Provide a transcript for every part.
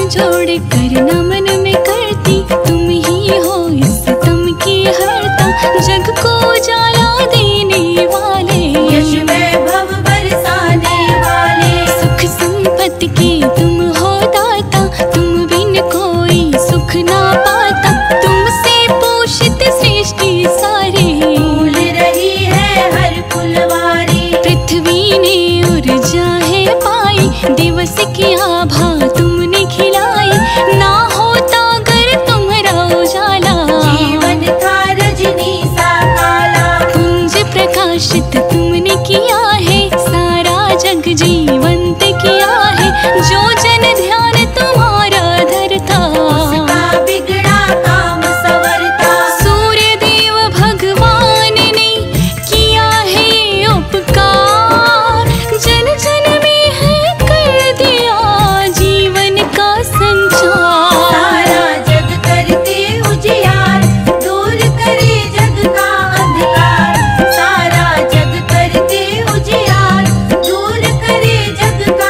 जोड़ कर नमन में करती, तुम ही हो इस तम की हरता, जग को उजाला देने वाले, यश वैभव बरसाने वाले, सुख संपत्ति के तुम हो दाता, तुम बिन कोई सुख ना पाता, तुमसे पोषित सृष्टि सारे, फूल रही है हर फुलवारी, पृथ्वी ने ऊर्जा है पाई, दिवस की आभा तुमने खिलाई, ना होता अगर तुम्हारा उजाला, जीवन था रजनी सा काला, पुंज प्रकाशित तुमने किया है, सारा जग जीवंत किया है, जो जन ध्यान तुम्हारा धरता, उसका बिगड़ा काम संवरता, सूर्य देव भगवान ने किया है उपकार, जन जन में है कर दिया जीवन का संचार, सारा जग करते उजियार, दूर करे जग का अंधकार, सारा जग करते उजियार, दूर करे जग का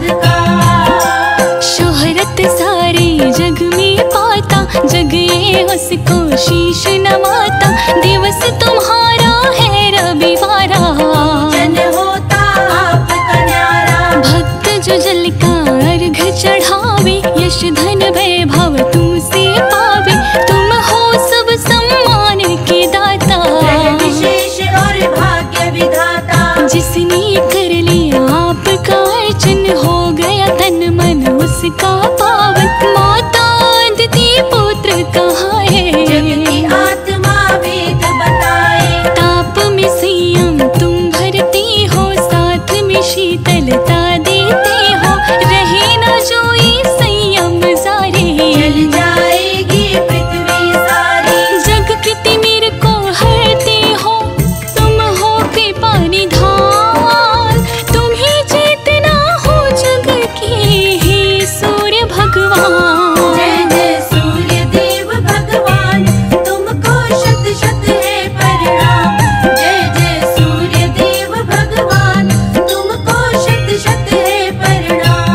अंधकार, शोहरत सारे जग में पाता, जग ये उसको शीश नवाता, दिवस तुम्हारा है रविवारा, जन होता आपका न्यारा, भक्त जो जल का अर्घ चढ़ावे, यश धन वैभव तुमसे पावे, तुम हो सब सम्मान के दाता, ग्रह विशेष और भाग्य विधाता, जिसने कर लिया आपका अर्चन, हो गया तन मन उसका पावन, माता अदिति पुत्र कहा है, जग की आत्मा वेद बताए, ताप में संयम तुम भरती हो, साथ में शीतलता देते हो, रहे न जोई संयम सारे, जल जाएगी पृथ्वी सारी, जग की तिमिर को हरते हो, तुम हो कृपा निधान, तुम ही चेतना हो जग के, हे सूर्य भगवान, जय जय सूर्य देव भगवान, तुमको शत शत है प्रणाम, जय जय सूर्य देव भगवान, तुमको शत शत है प्रणाम।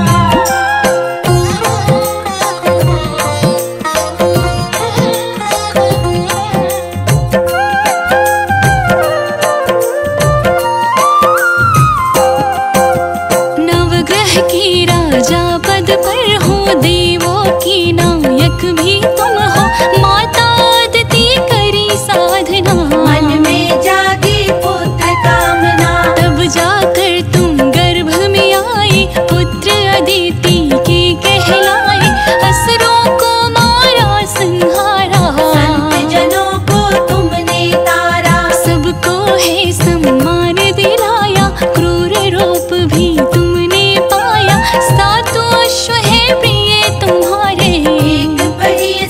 नवग्रह के राजा पद पर हो, देवों की नायक भी तुम हो, माता अदिति करी साधना, मन में जागी पुत्र कामना, तब जाकर तुम गर्भ में आए, पुत्र अदिति के कहलाए, असुरों को मारा संहारा, संत जनों को तुमने तारा, सबको है सम्मान दिलाया, क्रूर रूप भी तुमने पाया, सातों अश्व है प्रिय तुम्हारे, एक पहिए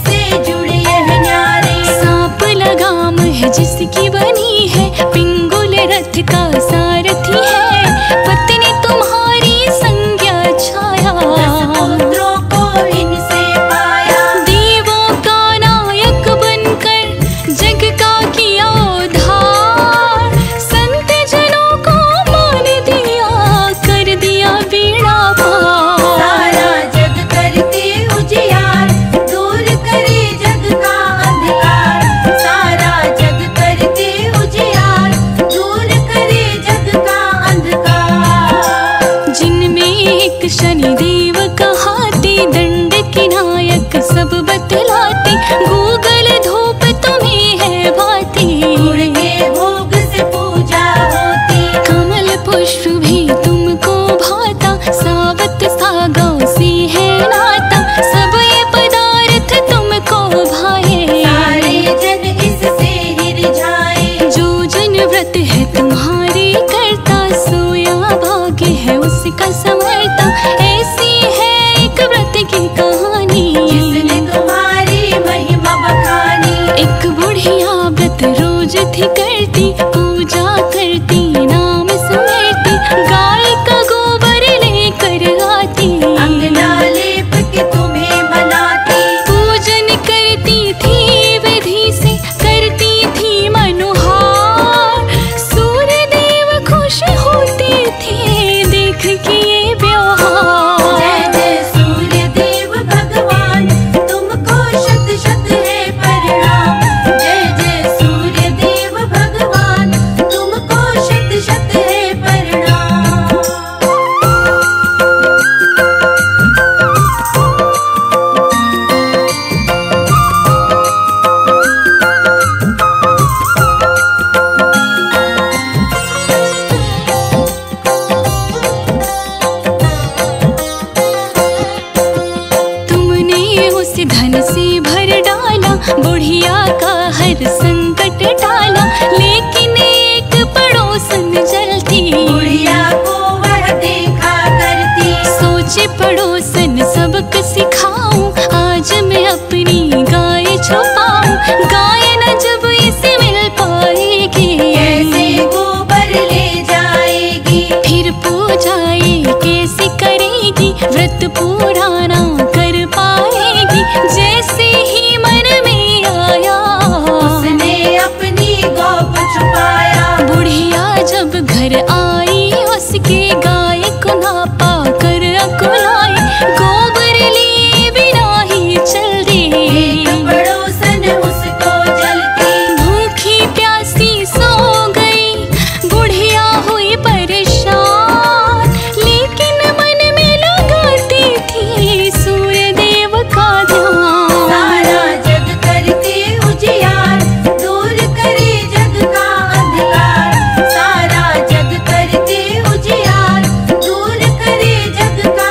धन से भर डाला, बुढ़िया का हर संकट टाला। लेकिन एक पड़ोसन जलती, बुढ़िया को वह देखा करती। सोचे पड़ोसन सबक सिखाऊं, आज मैं अपनी गाय छुपाऊं। गाय न जब इसे मिल पाएगी, कैसे गोबर ले जाएगी। फिर पूजा ये कैसे करेगी, व्रत पूरा ना कर पाएगी। जैसे ही मन में आया, उसने अपनी गौ को छुपाया। बुढ़िया जब घर आई, उसके गाय को ना पाकर अकुलाई। गोबर लिए बिना ही चल दी, एक पड़ोसन उसको जलती। भूखी प्यासी सो गई, बुढ़िया हुई परेशान। लेकिन मन में लगाती थी सूर्य देव का ध्यान। सारा जग करके उजियार, दूर करे जग का अंधकार। सारा जग करके उजियार, दूर करे जग का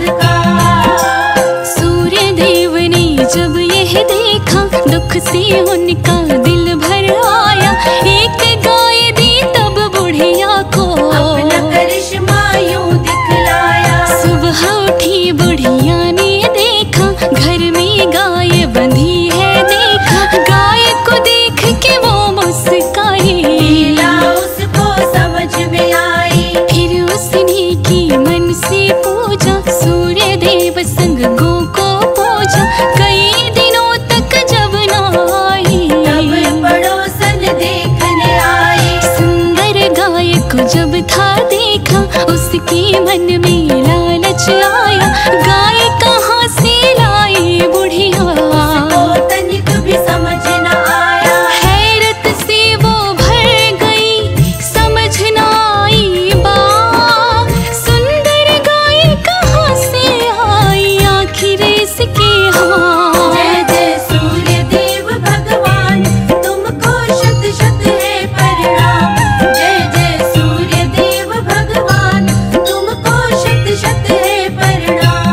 अंधकार। सूर्य देव ने जब यह देखा, दुख से उनका दिल भर आया। एक गाय दी तब बुढ़िया को, अपना करिश्मा यूं दिखलाया। सुबह उठी बुढ़िया ने देखा, घर में गाय बंधी है देखा। गाय को देख के वो मुस्काई, लीला उसको समझ में आई। फिर उसने की मन से पूजा, सूर्य देव संग गो को पूजा। कई दिनों तक जब ना आई, तब पड़ोसन देखने आए। सुंदर गाय को जब था देखा, उसके मन में लालच आया। गाय कहाँ से लाई बुढ़िया, उसको तनिक भी समझ न आया। हैरत से वो भर गई, समझ न आई बात। सुंदर गाय कहाँ से आई, आखिर इसके हाथ। जय जय सूर्य देव भगवान, तुमको शत शत है प्रणाम। जय जय सूर्य देव भगवान, तुमको शत शत है प्रणाम।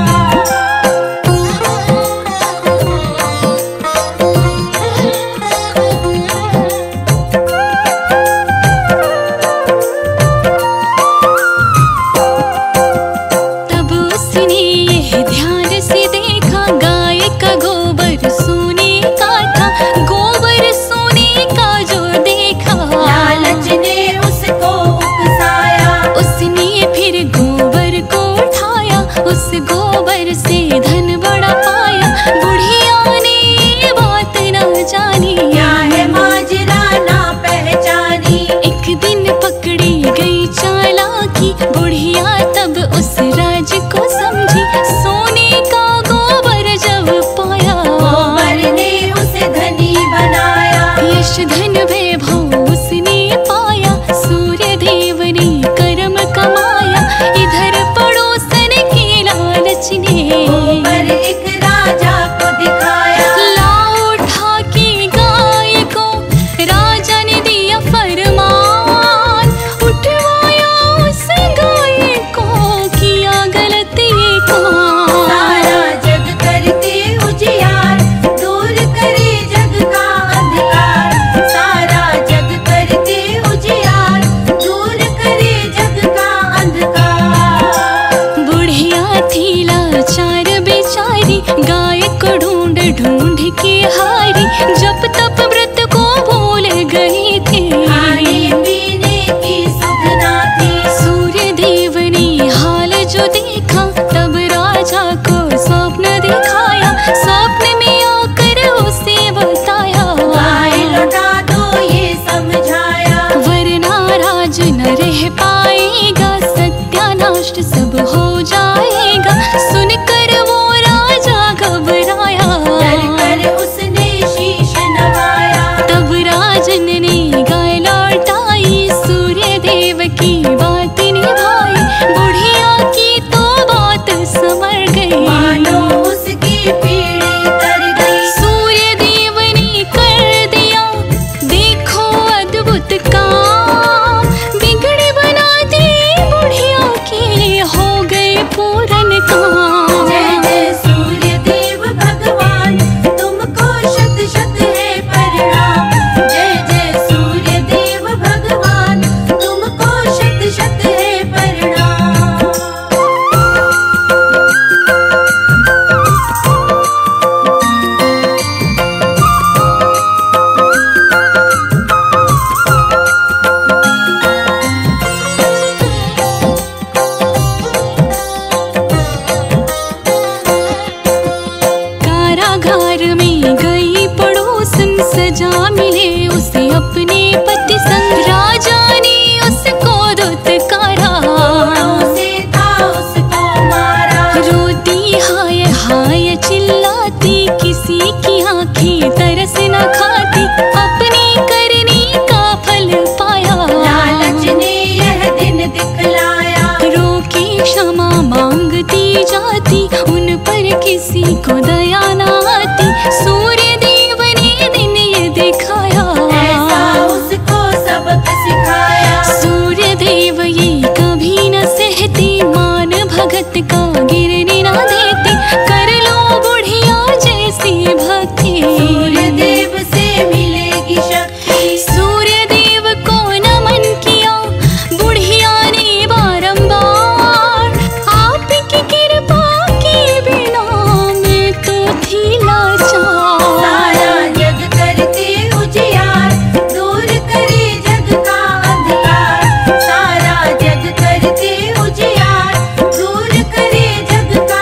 तब उसने यह ध्यान से देखा, गाय का गोबर सोने का था। गोबर सोने का जो देखा, लालच ने उसको उकसाया। उसने फिर गोबर को उठाया। उस गोबर से धन बड़ा पाया। बुढ़िया ने ये बात न जानी, क्या है माजरा ना पहचानी। एक दिन पकड़ी गई चालाकी, बुढ़िया तब उस राज को समझी। सोने का गोबर जब पाया, गोबर ने उसे धनी बनाया। यश धन वैभव उसने पाया। सूर्य देव ने कर्म कमाया, इधर पड़ोसन के लालच ने गोबर पर किसी को दया न आती, सूर्य देव ने दिन ये दिखाया, ऐसा उसको सबक सिखाया। सूर्य देव ये कभी न सहते, मान भगत का गिरने न देते, कर लो बुढ़िया जैसी भक्ति, सूर्य देव से मिलेगी शक्ति। सूर्य देव को नमन किया बुढ़िया ने बारंबार, आपकी कृपा के बिना मैं तो थी लाचार। सारा जग करते उजियार, दूर करे जग का अंधकार। सारा जग करते उजियार, दूर करे जग का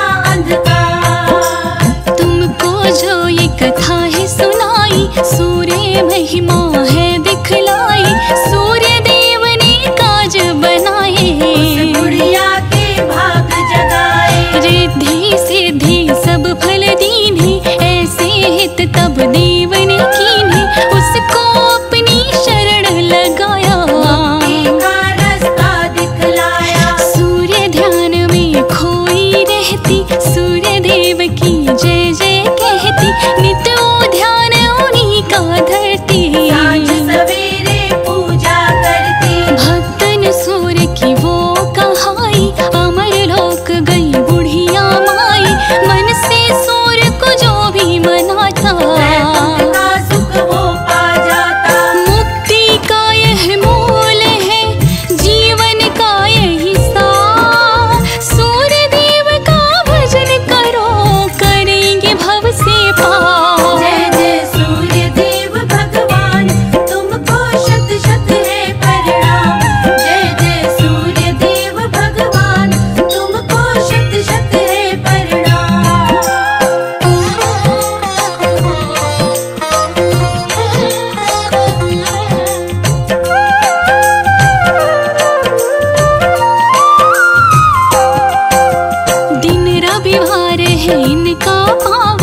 अंधकार। तुमको जो ये कथा है सुनाई, सूर्य महिमा है दिखलाई, सूर्य देव ने काज बनाए, बुढ़िया के भाग जगाए। रिद्धि सिद्धि सब फल दीन्हे, ऐसे हित तब देव ने कीन्हे, उसको अपनी शरण लगाया, मुक्ति का रास्ता दिखलाया। सूर्य ध्यान में खोई रहती, सूर्य देव की जय जय कहती, नित वो ध्यान उन्हीं का धरती, सांझ सवेरे पूजा करती। भक्तन सूर्य की वो कहाई, अमर लोक गई बुढ़िया माई, मन से सूर्य को जो भी मनाता, वैकुंठ का सुख वो पा जाता। मुक्ति का यह मूल है, जीवन का यही सार, सूर्य देव का भजन करो, करेंगे भव से पार। जय जय सूर्य देव भगवान, तुमको शत शत है प्रणाम। जय जय सूर्य देव भगवान, तुमको शत शत है प्रणाम। दिन रविवार है इनका पावन,